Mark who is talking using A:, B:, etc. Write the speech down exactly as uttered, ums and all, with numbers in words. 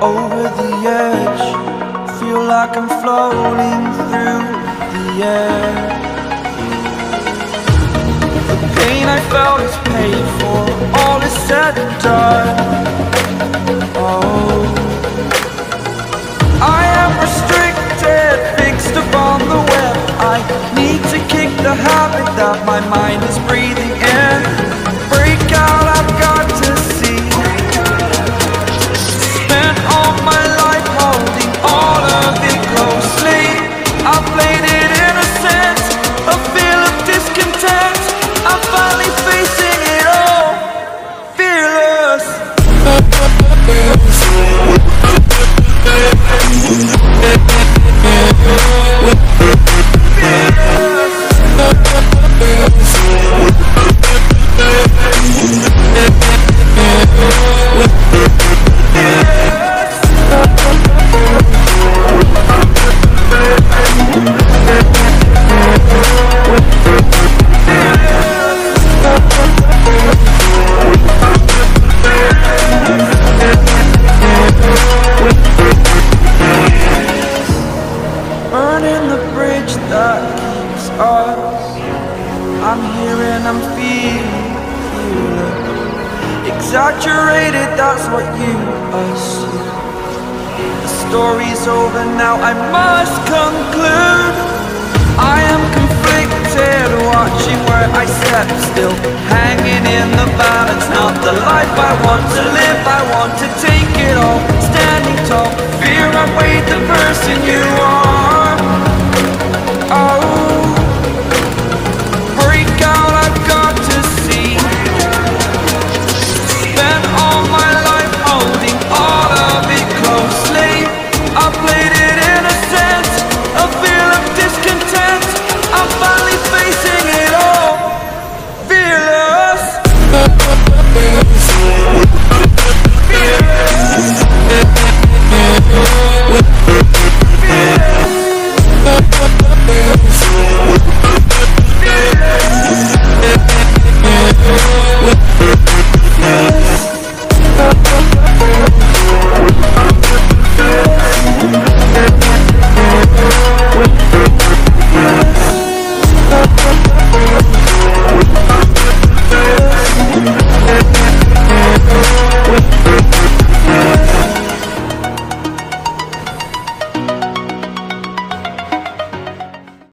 A: over the edge. Feel like I'm floating through the air. The pain I felt is paid for, all is said and done. Oh, I am restricted, fixed upon the web. I need to kick the habit that my mind is breathing in. Break out, I've got to see. Spent all my life holding all of it closely. I played it innocent, a feel of discontent. I'm finally facing it all, fearless. Burning the bridge that keeps us. I'm here and I'm feeling, feeling exaggerated, that's what you assume. The story's over now, I must conclude. I am conflicted, watching where I step still, hanging in the balance. Not the life I want to live, I want to take it all.